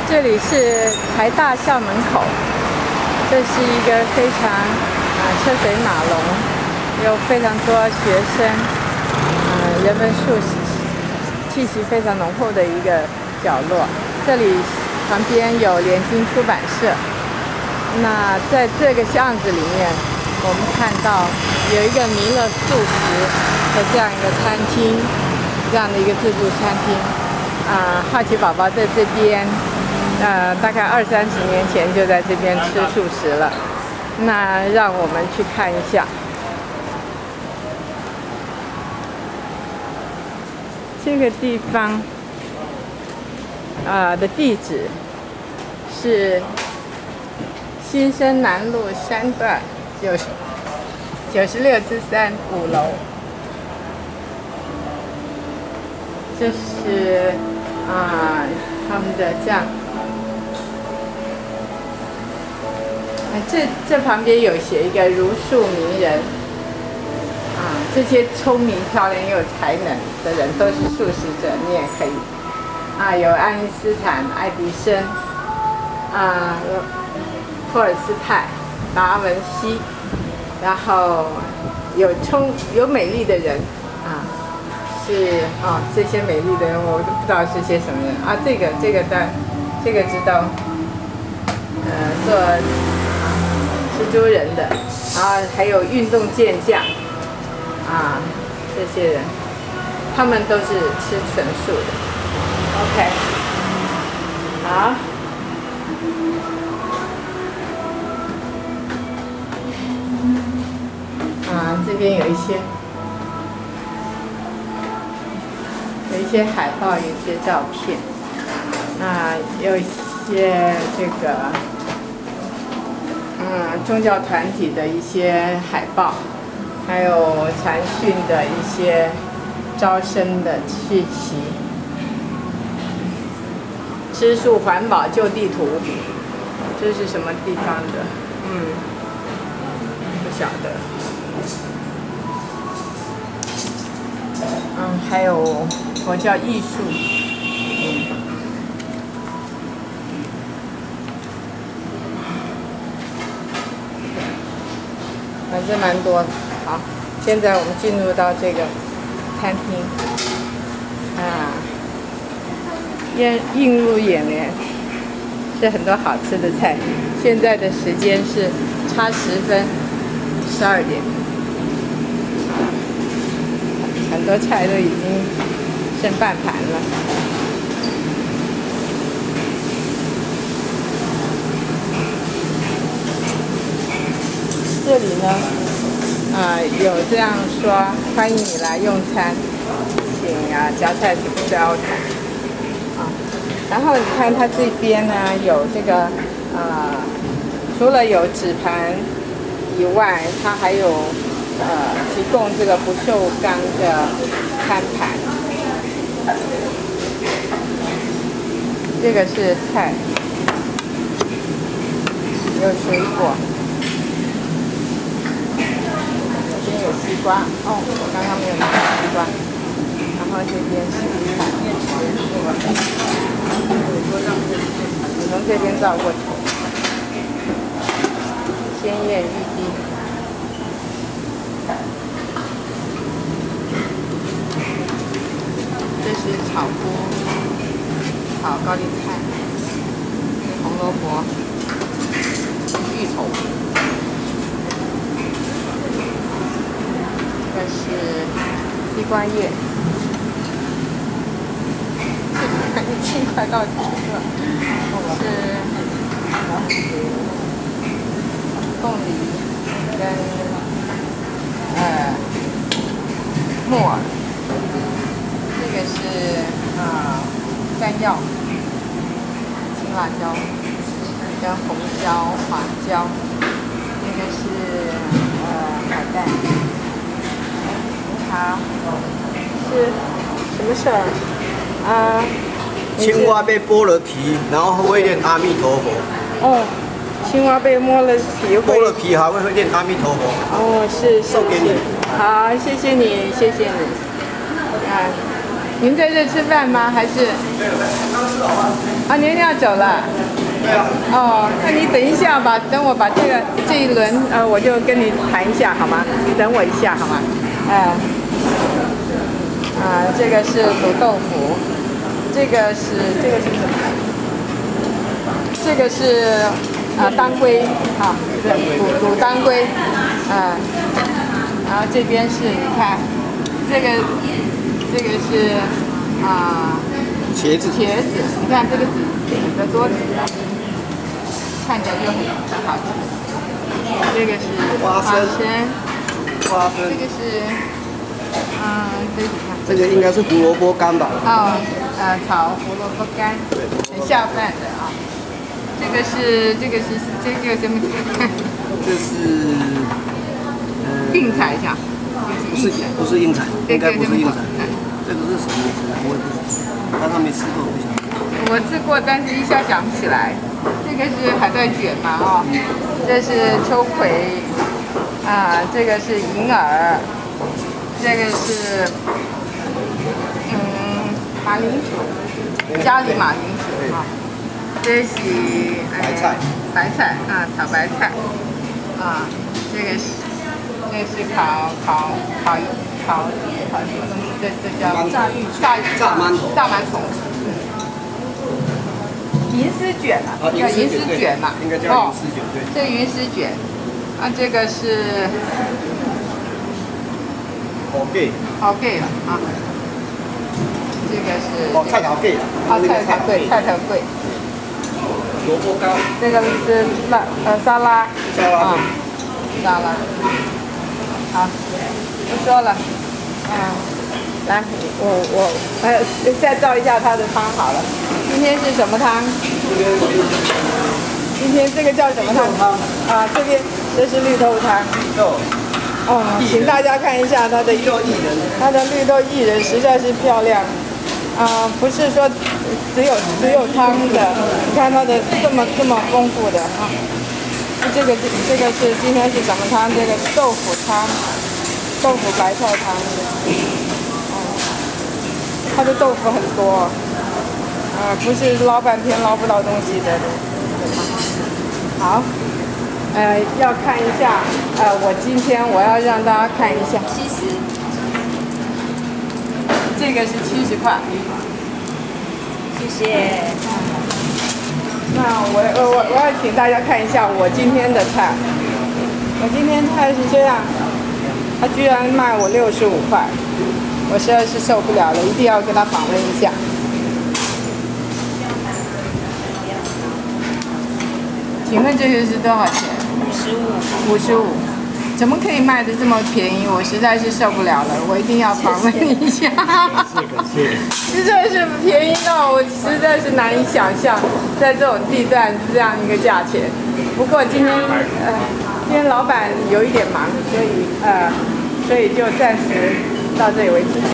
这里是台大校门口，这是一个非常车水马龙，有非常多学生，人文气息非常浓厚的一个角落。这里旁边有联经出版社。那在这个巷子里面，我们看到有一个弥勒素食的这样一个餐厅，这样的一个自助餐厅。好奇宝宝在这边。大概20-30年前就在这边吃素食了。那让我们去看一下。这个地方的地址是新生南路3段96之3 5楼。这是他们的酱。这旁边有写一个如数名人，这些聪明、漂亮又有才能的人都是素食者，你也可以。有爱因斯坦、爱迪生，托尔斯泰、达文西，然后有美丽的人，这些美丽的人我都不知道是些什么人这个知道，做蜘蛛人的，然后还有运动健将，这些人，他们都是吃纯素的。OK， 好。这边有一些海报，有一些照片，有一些这个。宗教团体的一些海报，还有传讯的一些招生的讯息。吃素环保旧地图，这是什么地方的？不晓得。还有佛教艺术，反正蛮多的。好，现在我们进入到这个餐厅，映入眼帘是很多好吃的菜。现在的时间是差10分，12点，很多菜都已经剩半盘了。这里呢，有这样说，欢迎你来用餐，请夹菜子不交谈。然后你看它这边呢，有这个除了有纸盘以外，它还有提供这个不锈钢的餐盘。这个是菜，有水果。有西瓜我刚刚没有拿西瓜。然后这边是菜，你从这边照过头，鲜艳欲滴。这是炒菇、炒高丽菜、红萝卜、芋头。这是西瓜叶，已经快到底了。是凤梨跟木耳，这个是山药、青辣椒跟红椒、花椒，这个是海带。好，是什么事儿？ 青蛙被剥了皮，然后会念阿弥陀佛。 青蛙被剥了皮， 剥了皮还会念阿弥陀佛。 是。 送给你。 好，谢谢你，谢谢你。 您在这吃饭吗？还是？啊，您要走了。 对啊。 哦，那你等一下吧，等我把这一轮我就跟你谈一下好吗？等我一下好吗？这个是卤豆腐，这个是什么？这个是当归啊，卤当归，然后这边是你看，这个是茄子， 你看这个紫的多紫啊，看起来就很好吃。这个是花生，这个是这个应该是胡萝卜干吧？ 炒胡萝卜干，很下饭的啊。这个什么？ 这是应采下， 不是应采，应该不是应采。这个是什么？我也不知道，他没吃过，不晓得。 我吃过，但是一下想不起来。这个是海带卷嘛，这是秋葵，这个是银耳，这个是马铃薯，家里马铃薯啊。这是白菜炒白菜这个是烤什么东西？这叫炸馒头。银丝卷叫银丝卷嘛？ 应该叫银丝卷，对。 这银丝卷这个是好贵了啊。这个是菜头粿菜头粿。 萝卜糕， 这个是沙拉，好，不说了，来，我再照一下它的汤好了。今天是什么汤？今天这个叫什么汤？这边这是绿豆汤。请大家看一下它的绿豆薏仁实在是漂亮。不是说只有汤的，你看它的这么丰富的这个是今天是什么汤？这个豆腐汤，豆腐白菜汤。它的豆腐很多，不是捞半天捞不到东西的。好，要看一下，今天我要让大家看一下，70。这个是70块，谢谢。那我要请大家看一下我今天的菜。我今天菜是这样，他居然卖我65块，我实在是受不了了，一定要跟他访问一下。请问这个是多少钱？55。怎么可以卖的这么便宜？我实在是受不了了，我一定要访问一下。实在是便宜到我实在是难以想象，在这种地段这样一个价钱。不过今天老板有一点忙，所以就暂时到这里为止。